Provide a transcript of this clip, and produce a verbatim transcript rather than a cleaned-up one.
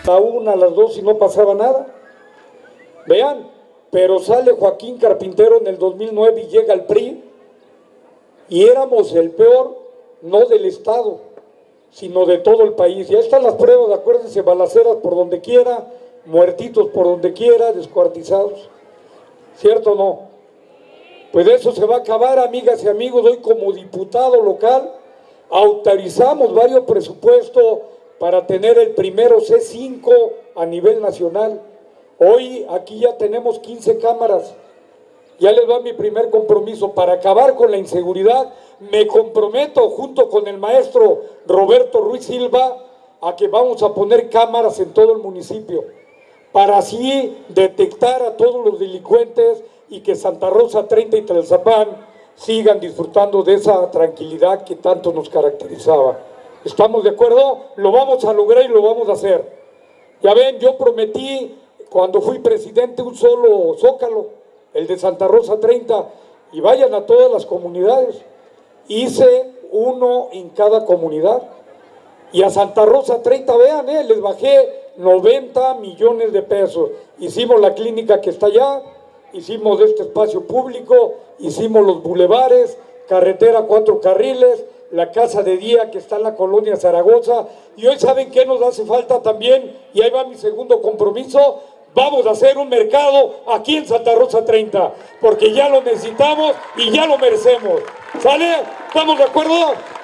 a una, a las dos y no pasaba nada. Vean, pero sale Joaquín Carpintero en el dos mil nueve y llega al P R I y éramos el peor, no del Estado, sino de todo el país. Ya están las pruebas, acuérdense, balaceras por donde quiera, muertitos por donde quiera, descuartizados. ¿Cierto o no? Pues de eso se va a acabar, amigas y amigos. Hoy como diputado local autorizamos varios presupuestos para tener el primero C cinco a nivel nacional. Hoy aquí ya tenemos quince cámaras. Ya les va mi primer compromiso para acabar con la inseguridad. Me comprometo junto con el maestro Roberto Ruiz Silva a que vamos a poner cámaras en todo el municipio para así detectar a todos los delincuentes y que Santa Rosa treinta y Tlalzapán sigan disfrutando de esa tranquilidad que tanto nos caracterizaba. ¿Estamos de acuerdo? Lo vamos a lograr y lo vamos a hacer. Ya ven, yo prometí cuando fui presidente un solo zócalo, el de Santa Rosa treinta, y vayan a todas las comunidades. Hice uno en cada comunidad. Y a Santa Rosa treinta, vean, eh, les bajé noventa millones de pesos. Hicimos la clínica que está allá, hicimos este espacio público, hicimos los bulevares, carretera cuatro carriles, la casa de día que está en la colonia Zaragoza. Y hoy, ¿saben qué nos hace falta también? Y ahí va mi segundo compromiso. Vamos a hacer un mercado aquí en Santa Rosa treinta, porque ya lo necesitamos y ya lo merecemos. ¿Sale? ¿Estamos de acuerdo?